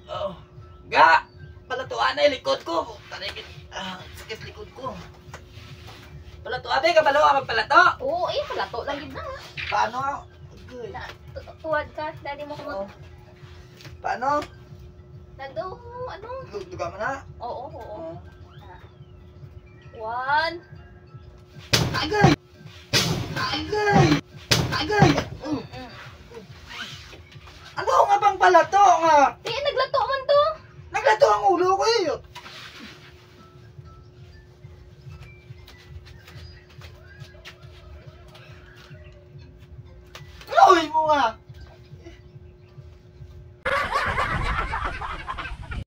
Oh. Ga! Palatuan na yung likod ko. Tarigit. Sakit likod ko. Palatuan ba ka balo? Magpalato? Oo, eh, palato lang yun na. Paano? Good. Tuwad ka, daddy mo Oh. Paano? Nado, ano? Luga mo na? Oo, oo. Oh. 1. Agay! Agay! Agay! Ano nga bang palato nga? Eh, naglato man to. Naglato ang ulo ko eh. Uy mo nga!